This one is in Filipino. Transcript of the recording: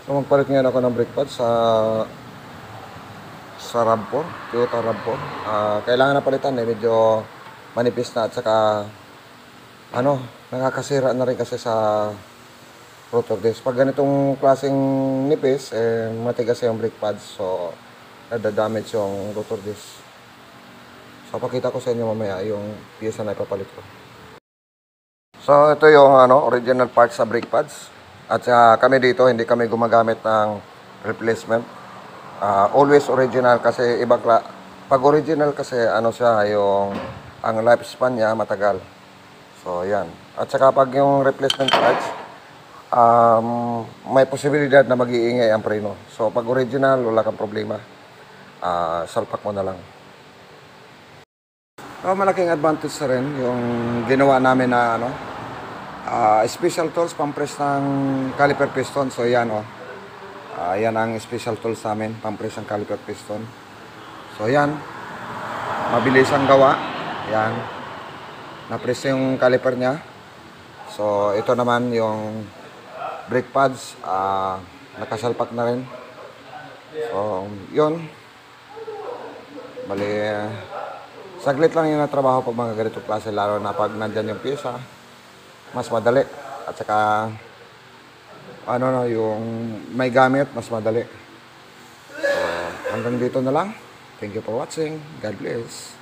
So magpalit ngayon ako ng brake pad sa RAV4, Toyota RAV4. Kailangan na palitan medyo manipis na at saka nakakasira na rin kasi sa rotor disc. Pag ganitong klaseng nipis, matigas yung brake pads, so nadadamage yung rotor disc. So pakita ko sa inyo mamaya yung piyesa na ipapalit ko. So ito yung original parts sa brake pads. At kami dito hindi kami gumagamit ng replacement. Always original kasi pag original kasi siya ang lifespan niya matagal. So yan. At saka pag yung replacement parts, may posibilidad na mag-iingay ang preno. So pag original, wala kang problema. Salpak mo na lang. So, malaking advantage na rin yung ginawa namin na special tools pampress ng caliper piston. So yan yan ang special tools namin, pampress ng caliper piston. So yan, mabilis ang gawa. Yan, na-press yung caliper niya. So ito naman yung brake pads, nakasalpak na rin. So yun, bali saglit lang yung trabaho pag mga ganito klase, lalo na pag nandyan yung pyesa, mas madali. At saka yung may gamit, mas madali. So hanggang dito na lang. Thank you for watching. God bless.